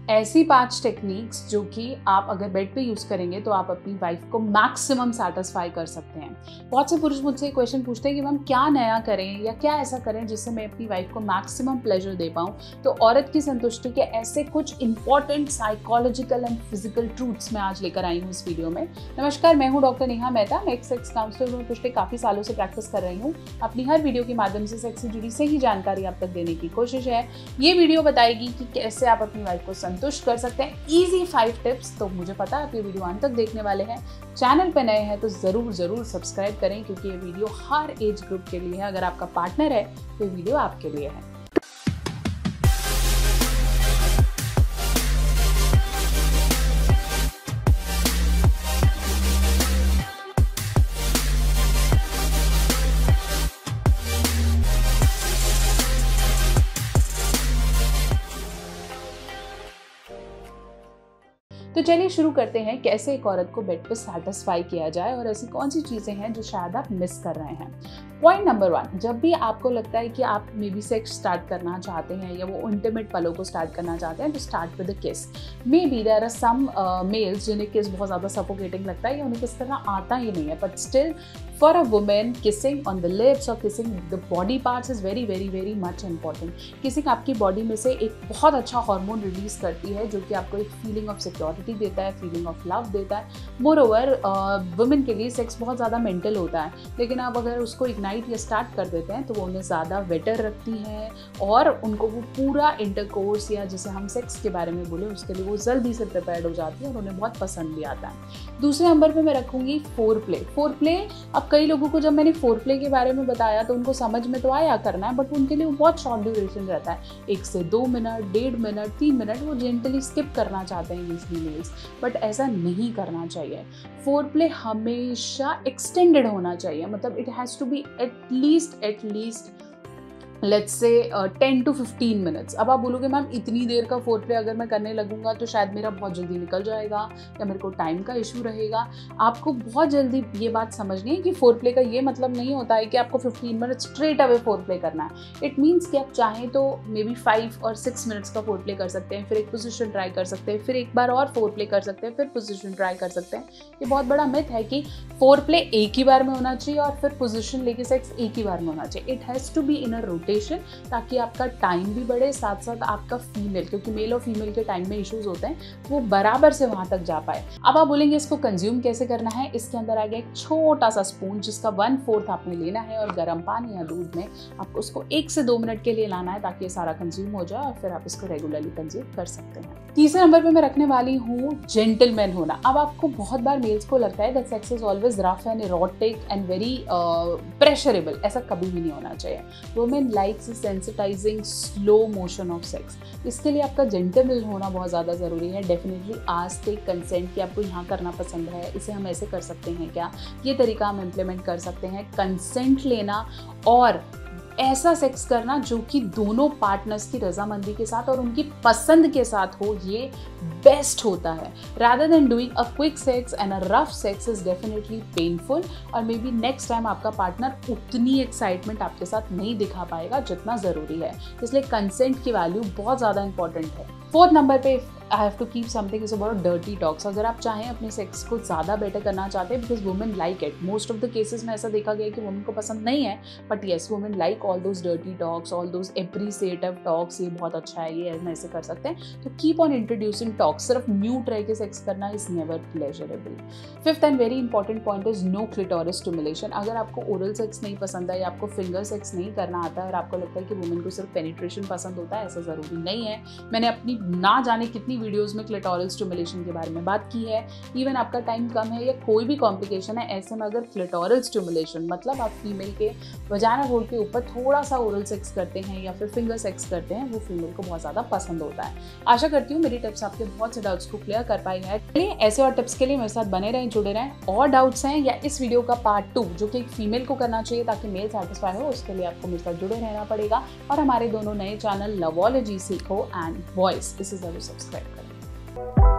ऐसी 5 टेक्निक्स जो कि आप अगर बेड पे यूज़ करेंगे तो आप अपनी वाइफ को मैक्सिमम सेटिस्फाई कर सकते हैं। बहुत से पुरुष मुझसे क्वेश्चन पूछते हैं कि मैम क्या नया करें या क्या ऐसा करें जिससे मैं अपनी वाइफ को मैक्सिमम प्लेजर दे पाऊँ। तो औरत की संतुष्टि के ऐसे कुछ important psychological and physical truths मैं आज लेकर आई हूँ इस वीडियो में। नमस्कार, मैं हूँ डॉक्टर नेहा मेहता। मैं एक सेक्स काउंसलर हूँ, पिछले काफ़ी सालों से प्रैक्टिस कर रही हूँ। अपनी हर वीडियो के माध्यम से सेक्स से जुड़ी सही जानकारी आप तक देने की कोशिश है। ये वीडियो बताएगी कि कैसे आप अपनी वाइफ को संतुष्ट कर सकते हैं। Easy 5 tips. तो मुझे पता है आप ये वीडियो अंत तक देखने वाले हैं। चैनल पे नए हैं तो ज़रूर सब्सक्राइब करें, क्योंकि ये वीडियो हर एज ग्रुप के लिए है। अगर आपका पार्टनर है तो ये वीडियो आपके लिए है। तो चलिए शुरू करते हैं, कैसे एक औरत को बेड पे सेटिस्फाई किया जाए और ऐसी कौन सी चीज़ें हैं जो शायद आप मिस कर रहे हैं। पॉइंट नंबर 1, जब भी आपको लगता है कि आप मे बी सेक्स स्टार्ट करना चाहते हैं या वो इंटीमेट पलों को स्टार्ट करना चाहते हैं, तो start with a kiss. Maybe there are some males जिन्हें किस बहुत ज़्यादा सफोकेटिंग लगता है या उन्हें किस करना आता ही नहीं है, but still for a women kissing on the lips और kissing the body parts is very much important. Kissing आपकी बॉडी में से एक बहुत अच्छा हार्मोन रिलीज करती है जो कि आपको एक फीलिंग ऑफ सिक्योरिटी देता है, फीलिंग ऑफ लव देता है। मोर ओवर वुमेन के लिए सेक्स बहुत ज़्यादा मेंटल होता है, लेकिन आप अगर उसको इग्नाइट या स्टार्ट कर देते हैं तो वो उन्हें ज़्यादा बेटर रखती है और उनको वो पूरा इंटरकोर्स या जिसे हम सेक्स के बारे में बोले उसके लिए वो जल्दी से प्रिपेयर्ड हो जाती है और उन्हें बहुत पसंद भी आता है। दूसरे नंबर पे मैं रखूँगी फोर प्ले। अब कई लोगों को जब मैंने फोर प्ले के बारे में बताया तो उनको समझ में तो आया करना है, बट उनके लिए वो बहुत शॉर्ट ड्यूरेशन रहता है। 1 से 2 मिनट, 1.5 मिनट, 3 मिनट वो जेंटली स्किप करना चाहते हैं यूजली मेल्स, बट ऐसा नहीं करना चाहिए। फोर प्ले हमेशा एक्सटेंडेड होना चाहिए, मतलब it has to be at least let's say 10 to 15 minutes. अब आप बोलोगे मैम इतनी देर का फोर प्ले अगर मैं करने लगूंगा तो शायद मेरा बहुत जल्दी निकल जाएगा या मेरे को टाइम का इशू रहेगा। आपको बहुत जल्दी ये बात समझनी है कि फोर प्ले का ये मतलब नहीं होता है कि आपको 15 minute straight away foreplay करना है। इट मीन्स कि आप चाहें तो मे बी 5 और 6 मिनट्स का फोर प्ले कर सकते हैं, फिर एक पोजिशन ट्राई कर सकते हैं, फिर एक बार और फोर प्ले कर सकते हैं, फिर पोजिशन ट्राई कर सकते हैं। ये बहुत बड़ा मिथ है कि फोर प्ले एक ही बार में होना चाहिए और फिर पोजिशन लेके सेक्स एक ही बार में होना चाहिए। It has to be in a ताकि आपका टाइम भी बढ़े, साथ साथ आपका फीमेल, क्योंकि मेल और फीमेल के टाइम में इश्यूज होते हैं, वो बराबर से वहां तक जा पाए। अब आप बोलेंगे इसको कंज्यूम कैसे करना है। इसके अंदर आ गया एक छोटा सा स्पून जिसका 1/4 आपने लेना है और गर्म पानी या दूध में आपको उसको 1 से 2 मिनट के लिए लाना है ताकि ये सारा कंज्यूम हो जाए और फिर आप इसको रेगुलरली कंज्यूम कर सकते हैं। तीसरे नंबर पे मैं रखने वाली हूँ जेंटलमैन होना। अब आपको बहुत बार मेल्स को लगता है that sex is always rough and erotic and very pleasurable. ऐसा कभी भी नहीं होना चाहिए। Women likes sensitizing slow motion of sex. इसके लिए आपका जेंटलमैन होना बहुत ज़्यादा ज़रूरी है। डेफिनेटली आस्क टेक कंसेंट कि आपको यहाँ करना पसंद है, इसे हम ऐसे कर सकते हैं क्या, ये तरीका हम इम्प्लीमेंट कर सकते हैं। कंसेंट लेना और ऐसा सेक्स करना जो कि दोनों पार्टनर्स की रजामंदी के साथ और उनकी पसंद के साथ हो, ये बेस्ट होता है। Rather than doing a quick sex and a rough sex is definitely painful और मे बी नेक्स्ट टाइम आपका पार्टनर उतनी एक्साइटमेंट आपके साथ नहीं दिखा पाएगा जितना ज़रूरी है। इसलिए कंसेंट की वैल्यू बहुत ज़्यादा इंपॉर्टेंट है। 4th नंबर पे I have to keep something is about dirty talks. अगर आप चाहें अपने सेक्स को ज़्यादा बेटर करना चाहते हैं, because women like it. Most of the cases में ऐसा देखा गया कि वुमेन को पसंद नहीं है, but yes women like all those dirty talks, all those appreciative talks. ये बहुत अच्छा है, ये हम ऐसे कर सकते हैं। तो कीप ऑन इंट्रोड्यूसिंग टॉक्स। सिर्फ म्यूट रह के सेक्स करना is never pleasurable. 5th and very important point is no clitoris stimulation. अगर आपको ओरल सेक्स नहीं पसंद है या आपको फिंगर सेक्स नहीं करना आता है और आपको लगता है कि वुमेन को सिर्फ पेनिट्रेशन पसंद होता है, ऐसा ज़रूरी नहीं है। मैंने अपनी ना जाने कितनी वीडियोज़ में क्लिटोरिस स्टिमुलेशन के बारे में बात की है। इवन आपका टाइम कम है या कोई भी कॉम्प्लिकेशन है, ऐसे में अगर क्लिटोरल स्टिमुलेशन मतलब आप फीमेल के वजाना होल के ऊपर थोड़ा सा ओरल सेक्स करते हैं या फिर फिंगर सेक्स करते हैं, वो फीमेल को बहुत ज़्यादा पसंद होता है। आशा करती हूँ मेरी टिप्स आपके बहुत से डाउट्स को क्लियर कर पाई है। चलिए ऐसे और टिप्स के लिए मेरे साथ बने रहें, जुड़े रहें। और डाउट्स हैं या इस वीडियो का पार्ट 2 जो कि एक फीमेल को करना चाहिए ताकि मेल सेटिस्फाई हो, उसके लिए आपको मेरे साथ जुड़े रहना पड़ेगा। और हमारे दोनों नए चैनल लवोलॉजी सीखो एंड वॉइस, इसे जरूर सब्सक्राइब करें।